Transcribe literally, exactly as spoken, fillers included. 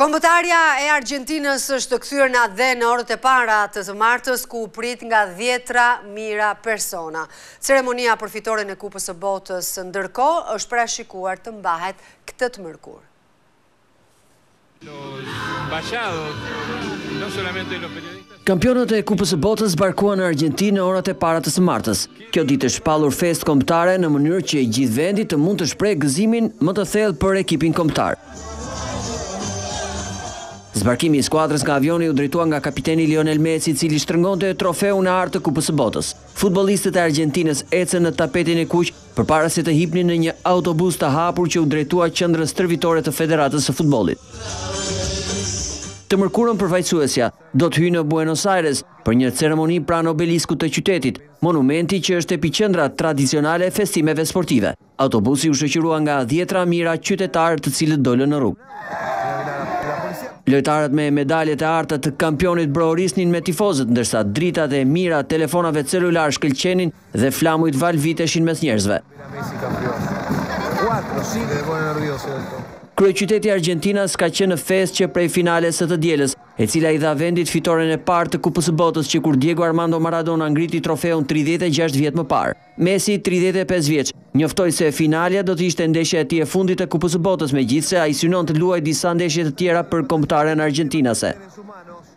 Kombëtarja e Argjentinës është kthyer në dhe në orët e para të të martës, ku u prit nga dhjetra mijëra persona. Ceremonia për fitoren e Kupës së Botës ndërkohë është parashikuar të mbahet këtë të mërkur. Kampionët e Kupës së Botës zbarkuan në Argjentinë në orat e para të së martës. Kjo ditë është shpallur festë kombëtare në mënyrë që i gjithë vendi të mund të shprehë gëzimin më të thellë për ekipin kombëtar. Zbarkimi i skuadrës nga avioni u drejtua nga kapiteni Lionel Messi, i cili shtrëngonte trofeun e artë të Kupës së Botës. Futbollistët e Argjentinës ecën në tapetin e kuq përpara se të hipnin në një autobus të hapur që u drejtua qendrës stërvitore të Federatës së Futbollit. Të mërkurën përfaqësuesja do të hyjë në Buenos Aires për një ceremoni pranë obeliskut të qytetit, monumenti që është epiqendra tradicionale e festimeve sportive. Autobusi u shoqërua nga dhjetra mijëra qytetarë të cilët dolën në rrugë. Lojtarët me medaljet e arta të kampionit brohorisnin me tifozët, ndërsa dritat e mira telefonave celular shkëlqenin dhe flamujt valviteshin mes njerëzve. Kryeqyteti i Argjentinas ka qenë në festë që prej finales së të dielës, e cila i dha vendit fitoren e parë të Kupës së Botës që kur Diego Armando Maradona ngriti trofeun tridhjetë e gjashtë vjet më parë. Messi, tridhjetë e pesë vjeç, njoftoi se finalja do të ishte ndeshja e tij e fundit të Kupës së Botës, megjithse ai synon të luajë disa ndeshje të tjera për kombëtaren argjentinase.